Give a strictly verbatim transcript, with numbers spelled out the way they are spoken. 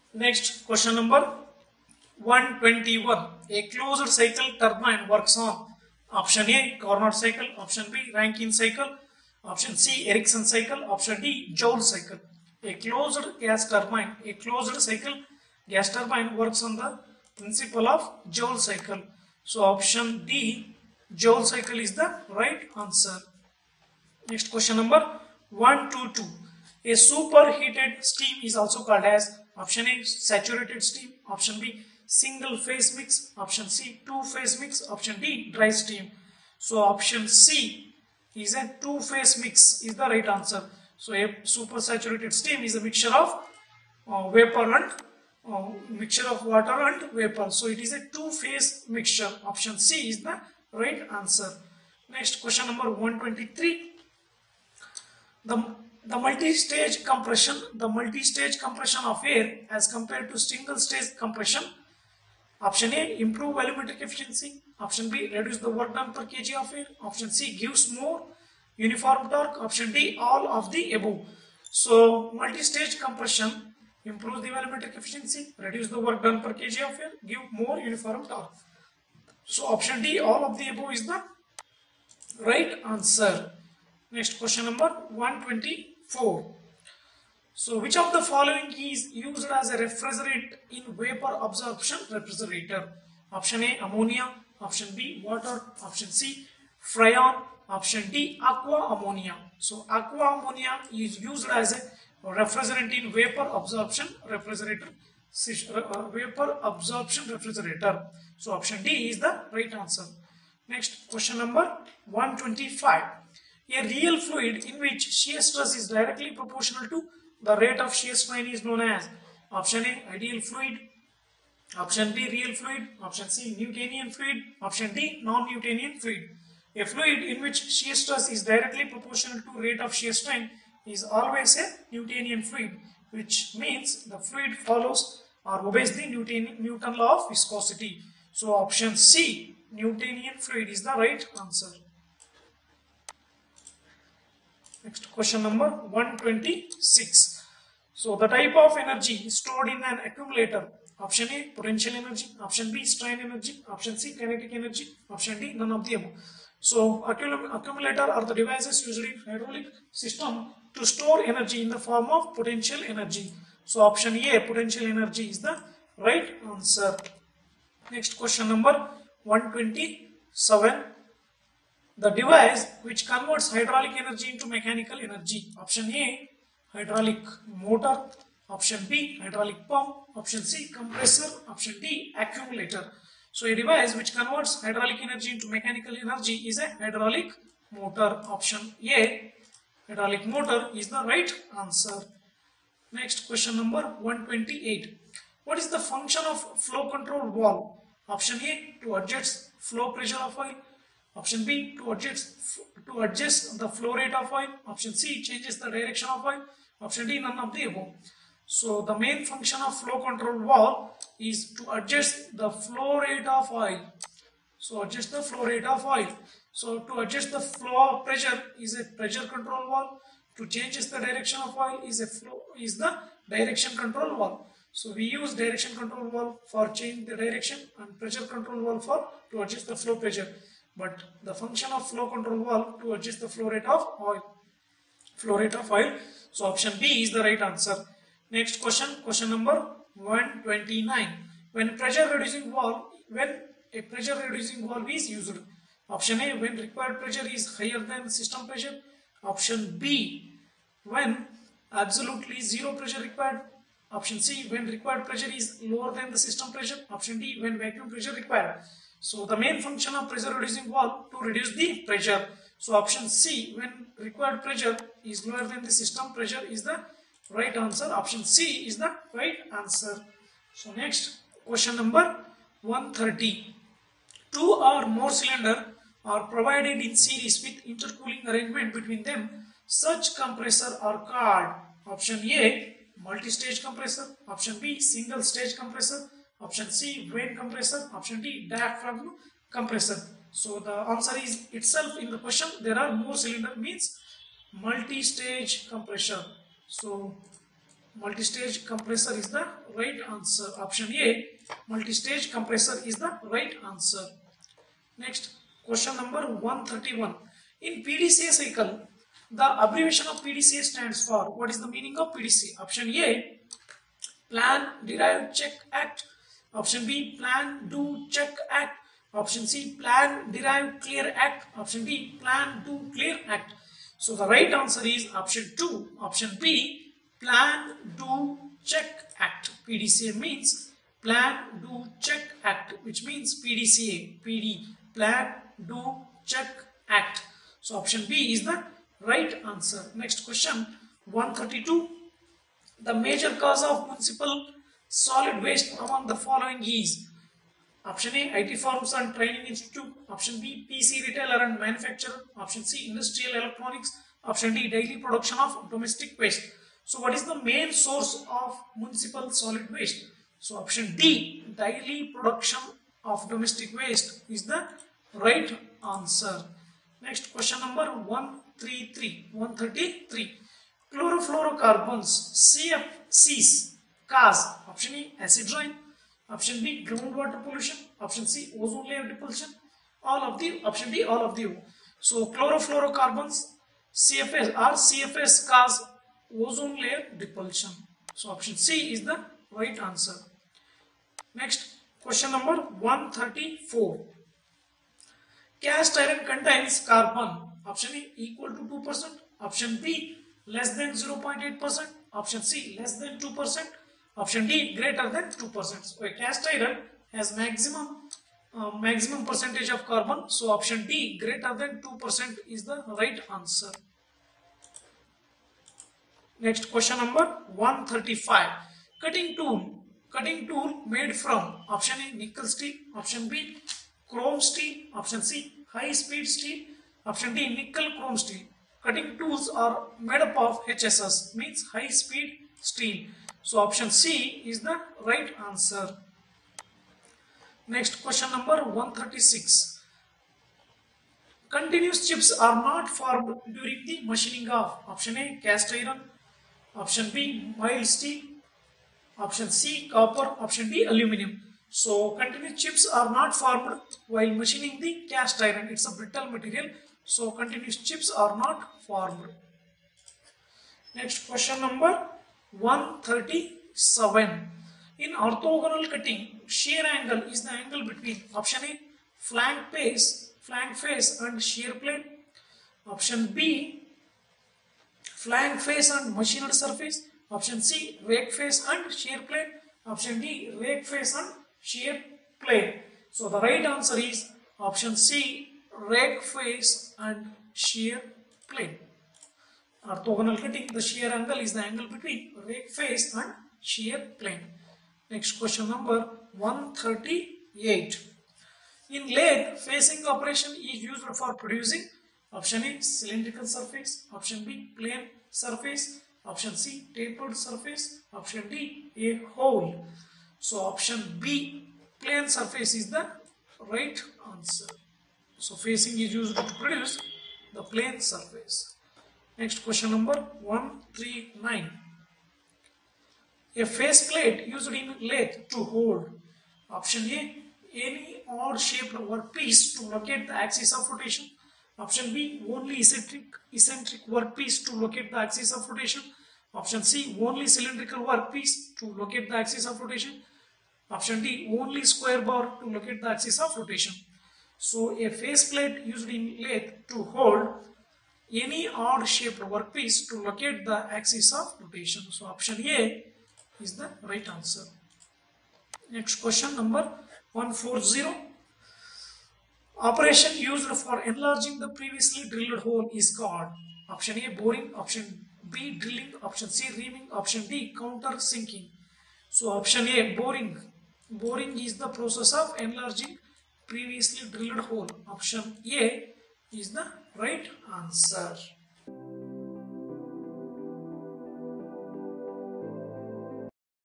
Next question number one twenty-one. A closed cycle turbine works on option A Carnot cycle, option B Rankine cycle, option C Ericsson cycle, option D Joule cycle. A closed gas turbine, a closed cycle gas turbine works on the principle of Joule cycle. So option D Joule cycle is the right answer. Next question number one twenty-two. A superheated steam is also called as option A saturated steam, option B single phase mix, option C two phase mix, option D dry steam. So option C is a two phase mix is the right answer. So a supersaturated steam is a mixture of uh, vapor and uh, mixture of water and vapor. So it is a two phase mixture. Option C is the right answer. Next question number one twenty-three. The, the multi-stage compression, the multi-stage compression of air as compared to single-stage compression. Option A, improve volumetric efficiency. Option B, reduce the work done per kg of air. Option C, gives more uniform torque. Option D, all of the above. So, multi-stage compression improves the volumetric efficiency, reduce the work done per kg of air, give more uniform torque. So, option D, all of the above is the right answer. Next question number one twenty-four. So which of the following is used as a refrigerant in vapor absorption refrigerator? Option A ammonia, option B water, option C freon, option D aqua ammonia. So aqua ammonia is used as a refrigerant in vapor absorption refrigerator vapor absorption refrigerator. So option D is the right answer. Next question number one twenty-five. A real fluid in which shear stress is directly proportional to the rate of shear strain is known as option A ideal fluid, option B real fluid, option C Newtonian fluid, option D non-Newtonian fluid. A fluid in which shear stress is directly proportional to rate of shear strain is always a Newtonian fluid, which means the fluid follows or obeys the Newton, Newton law of viscosity. So option C Newtonian fluid is the right answer. Next question number one twenty-six. So the type of energy stored in an accumulator. Option A potential energy, option B strain energy, option C kinetic energy, option D none of the above. So accumulator are the devices used in hydraulic system to store energy in the form of potential energy. So option A potential energy is the right answer. Next question number one twenty-seven. The device which converts hydraulic energy into mechanical energy. Option A hydraulic motor, option B hydraulic pump, option C compressor, option D accumulator. So a device which converts hydraulic energy into mechanical energy is a hydraulic motor. Option A hydraulic motor is the right answer. Next question number one twenty-eight. What is the function of flow control valve? Option A to adjust flow pressure of oil. Option B to adjust to adjust the flow rate of oil. Option C changes the direction of oil. Option D none of the above. So the main function of flow control valve is to adjust the flow rate of oil. So adjust the flow rate of oil. So to adjust the flow of pressure is a pressure control valve. To change the direction of oil is a flow is the direction control valve. So we use direction control valve for change the direction and pressure control valve for to adjust the flow pressure. But the function of flow control valve to adjust the flow rate of oil. Flow rate of oil. So option B is the right answer. Next question, question number one twenty-nine. When pressure reducing valve, when a pressure reducing valve is used. Option A, when required pressure is higher than system pressure. Option B, when absolutely zero pressure required. Option C, when required pressure is lower than the system pressure. Option D, when vacuum pressure required. So the main function of pressure reducing valve to reduce the pressure. So option C, when required pressure is lower than the system pressure is the right answer. Option C is the right answer. So next question number one thirty. Two or more cylinder are provided in series with intercooling arrangement between them. Such compressor are called option A multi-stage compressor, option B single stage compressor, option C vane compressor, option D diaphragm compressor. So the answer is itself in the question. There are more cylinder means multi-stage compressor. So multi-stage compressor is the right answer. Option A, multi-stage compressor is the right answer. Next, question number one thirty-one. In P D C A cycle, the abbreviation of P D C A stands for, what is the meaning of P D C A? Option A, Plan, Derive, Check, Act. Option B, Plan, Do, Check, Act. Option C, Plan, Derive, Clear, Act. Option D, Plan, Do, Clear, Act. So the right answer is option two. Option B, Plan, Do, Check, Act. P D C A means Plan, Do, Check, Act, which means P D C A. P D, Plan, Do, Check, Act. So option B is the right answer. Next question, one thirty-two. The major cause of municipal solid waste among the following is: option A, I T firms and training institute. Option B, P C retailer and manufacturer. Option C, industrial electronics. Option D, daily production of domestic waste. So what is the main source of municipal solid waste? So option D, daily production of domestic waste is the right answer. Next, question number one thirty-three. one thirty-three. Chlorofluorocarbons, C F Cs, cause. Option A, acid rain. Option B, groundwater pollution. Option C, ozone layer depletion. All of the, option D, all of the. So chlorofluorocarbons, C F S or C F S cause ozone layer depletion. So option C is the right answer. Next, question number one thirty-four. Cast iron contains carbon. Option A, equal to two percent. Option B, less than zero point eight percent. Option C, less than two percent. Option D, greater than two percent. So a cast iron has maximum uh, maximum percentage of carbon. So option D, greater than two percent is the right answer. Next, question number one thirty-five. Cutting tool. Cutting tool made from, option A, nickel steel. Option B, chrome steel. Option C, high speed steel. Option D, nickel chrome steel. Cutting tools are made up of H S S, means high speed steel. So option C is the right answer. Next, question number one thirty-six. Continuous chips are not formed during the machining of, option A, cast iron. Option B, mild steel. Option C, copper. Option D, aluminum. So continuous chips are not formed while machining the cast iron. It's a brittle material. So continuous chips are not formed. Next, question number one thirty-seven. In orthogonal cutting, shear angle is the angle between, option A, flank face, flank face and shear plane. Option B, flank face and machined surface. Option C, rake face and shear plane. Option D, rake face and shear plane. So the right answer is option C, rake face and shear plane. Orthogonal cutting, the shear angle is the angle between rake face and shear plane. Next, question number one thirty-eight. In lathe, facing operation is used for producing, option A, cylindrical surface. Option B, plane surface. Option C, tapered surface. Option D, a hole. So option B, plane surface is the right answer. So facing is used to produce the plane surface. Next, question number one thirty-nine. A face plate used in lathe to hold, option A, any odd shaped workpiece to locate the axis of rotation. Option B, only eccentric, eccentric workpiece to locate the axis of rotation. Option C, only cylindrical workpiece to locate the axis of rotation. Option D, only square bar to locate the axis of rotation. So a face plate used in lathe to hold any odd shaped workpiece to locate the axis of rotation. So option A is the right answer. Next, question number one forty. Operation used for enlarging the previously drilled hole is called, option A, boring. Option B, drilling. Option C, reaming. Option D, counter sinking. So option A, boring. Boring is the process of enlarging previously drilled hole. Option A is the right answer.